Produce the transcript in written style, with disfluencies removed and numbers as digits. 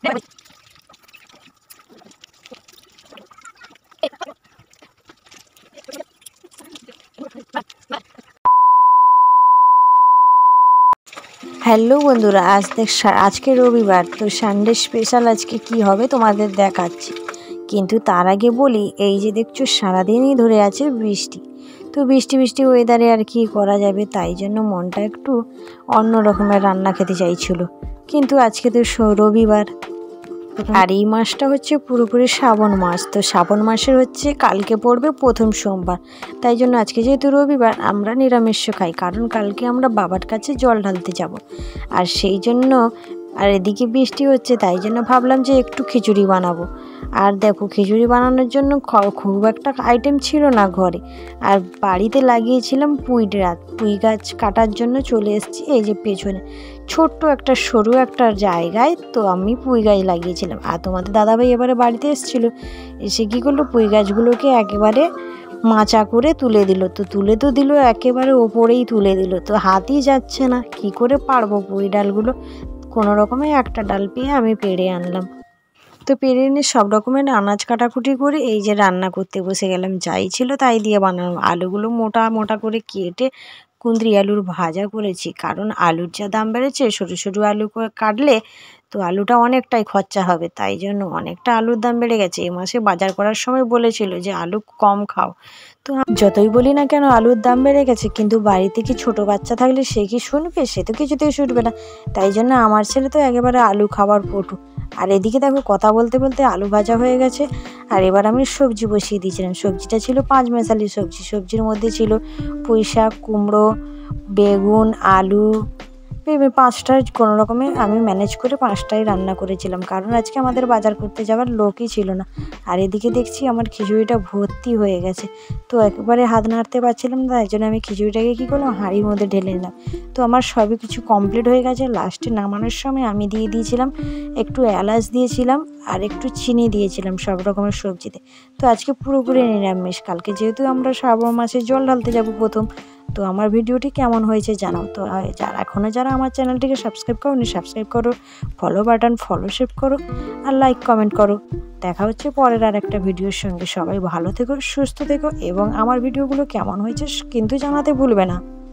Hello বন্ধুরা, আজকে রবিবার, তো সানডে স্পেশাল আজকে কি হবে তোমাদের দেখাচ্ছি। কিন্তু তার আগে বলি, এই যে দেখছো সারাদিনই ধরে আছে বৃষ্টি। তো বৃষ্টি বৃষ্টি ওয়েদারে আর কি করা যাবে, তাই জন্য মনটা একটু অন্য রকমের রান্না খেতে চাইছিল। কিন্তু আজকে তো রবিবার, আর এই মাসটা হচ্ছে পুরোপুরি শ্রাবণ মাস। তো শ্রাবণ মাসের হচ্ছে কালকে পড়বে প্রথম সোমবার, তাই জন্য আজকে যেহেতু রবিবার আমরা নিরামিষ খাই, কারণ কালকে আমরা বাবার কাছে জল ঢালতে যাব। আর সেই জন্য, আর এদিকে বৃষ্টি হচ্ছে, তাই জন্য ভাবলাম যে একটু খিচুড়ি বানাবো। আর দেখো, খিচুড়ি বানানোর জন্য খুব একটা আইটেম ছিল না ঘরে। আর বাড়িতে লাগিয়েছিলাম পুঁই গাছ কাটার জন্য চলে এসেছি এই যে পেছনে ছোট্ট একটা সরু একটা জায়গায়। তো আমি পুঁই গাছ লাগিয়েছিলাম, আর তোমাদের দাদাভাই এবারে বাড়িতে এসেছিলো, এসে কী করলো, পুঁই গাছগুলোকে একেবারে মাচা করে তুলে দিল। তো তুলে তো দিল, একেবারে ওপরেই তুলে দিল। তো হাতই যাচ্ছে না, কি করে পারবো পুঁই ডালগুলো। কোনো রকমে একটা ডাল পেয়ে আমি পেড়ে আনলাম। তো পেড়ে এনে সব রকমের আনাজ কাটাকুটি করে এই যে রান্না করতে বসে গেলাম। যাই ছিল তাই দিয়ে বানালাম। আলুগুলো মোটা মোটা করে কেটে কুঁদরি আলুর ভাজা করেছি, কারণ আলুর যা দাম বেড়েছে, সরু সরু আলু কাটলে তো আলুটা অনেকটাই খরচা হবে, তাই জন্য অনেকটা আলুর দাম বেড়ে গেছে। এই মাসে বাজার করার সময় বলেছিল যে আলু কম খাও। তো যতই বলি না কেন আলুর দাম বেড়ে গেছে, কিন্তু বাড়িতে কি ছোট বাচ্চা থাকলে সে কি শুনবে? সে তো কিছুতেই শুনবে না। তাই জন্য আমার ছেলে তো একেবারে আলু খাবার পটু। আর এদিকে দেখো, কথা বলতে বলতে আলু ভাজা হয়ে গেছে। আর এবার আমি সবজি বসিয়ে দিয়েছিলাম। সবজিটা ছিল 5 মেশালি সবজি। সবজির মধ্যে ছিল পুঁই শাক, কুমড়ো, বেগুন, আলু, ভেবে 5টায় কোনো রকমে আমি ম্যানেজ করে 5টায় রান্না করেছিলাম, কারণ আজকে আমাদের বাজার করতে যাওয়ার লোকই ছিল না। আর এদিকে দেখছি আমার খিচুড়িটা ভর্তি হয়ে গেছে। তো একেবারে হাত নাড়তে পারছিলাম না, তাই জন্য আমি খিচুড়িটাকে কী করলাম, হাঁড়ির মধ্যে ঢেলে নিলাম। তো আমার সবই কিছু কমপ্লিট হয়ে গেছে। লাস্টে নামানোর সময় আমি দিয়ে দিয়েছিলাম একটু এলাচ দিয়েছিলাম, আর একটু চিনি দিয়েছিলাম সব রকমের সবজিতে। তো আজকে পুরোপুরি নিরামিষ। কালকে যেহেতু আমরা শ্রাবণ মাসে জল ঢালতে যাব প্রথম। তো আমার ভিডিওটি কেমন হয়েছে জানাও। তো যারা আমার চ্যানেলটিকে সাবস্ক্রাইব করোনি, সাবস্ক্রাইব করো, ফলো বাটন ফলোশিপ করো, আর লাইক কমেন্ট করো। দেখা হচ্ছে পরের আর একটা ভিডিওর সঙ্গে। সবাই ভালো থেকো, সুস্থ থেকো, এবং আমার ভিডিওগুলো কেমন হয়েছে কিন্তু জানাতে ভুলবে না।